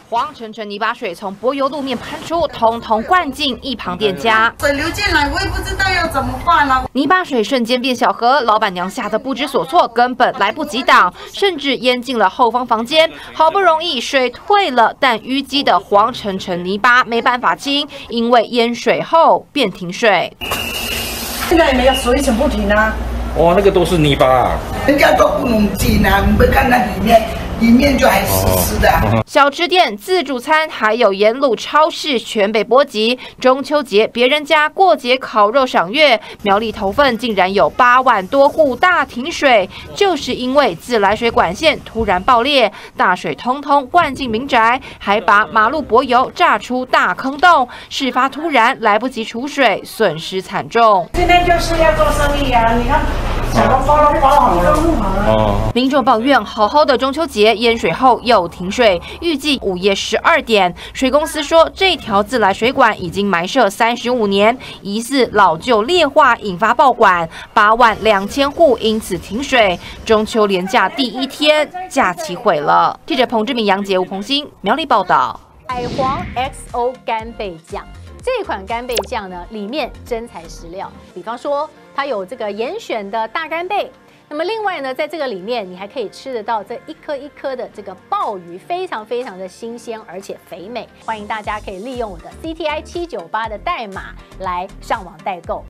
黄澄澄泥巴水从柏油路面喷出，统统灌进一旁店家。 水流进来，我也不知道要怎么办啊！ 泥巴水瞬间变小河，老板娘吓得不知所措，根本来不及挡，甚至淹进了后方房间。好不容易水退了，但淤积的黄澄澄泥巴没办法清，因为淹水后便停水。 现在也没有水怎么不停啊？ 哇，那个都是泥巴啊！ 人家都不能进啊，你们看那里面就还湿湿的。 小吃店、自助餐还有沿路超市全被波及。中秋节别人家过节烤肉赏月，苗栗头份竟然有8万多户大停水，就是因为自来水管线突然爆裂，大水通通灌进民宅，还把马路柏油炸出大坑洞。事发突然，来不及储水，损失惨重。 今天就是要做生意啊！你看，小笼包都包好了。 民众抱怨，好好的中秋节淹水后又停水，预计午夜12点。水公司说，这条自来水管已经埋设35年，疑似老旧劣化引发爆管，8万2千户因此停水。中秋连假第1天，假期毁了。记者彭志明、杨杰、吴鹏兴苗栗报道。 海皇 XO 干贝酱。这款干贝酱呢，里面真材实料，比方说它有这个严选的大干贝，那么另外呢，在这个里面你还可以吃得到这一颗一颗的这个鲍鱼，非常非常的新鲜而且肥美。欢迎大家可以利用我的 CTI798的代码来上网代购。